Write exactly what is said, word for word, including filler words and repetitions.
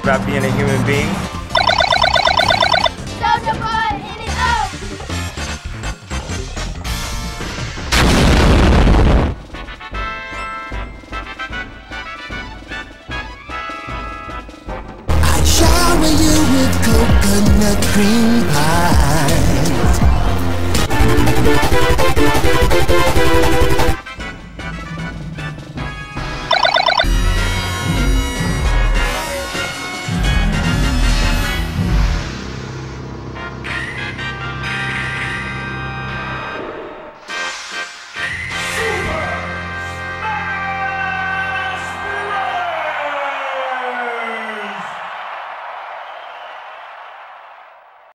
about being a human being. Soldier Boy, hit it up! I shower you with coconut cream pie.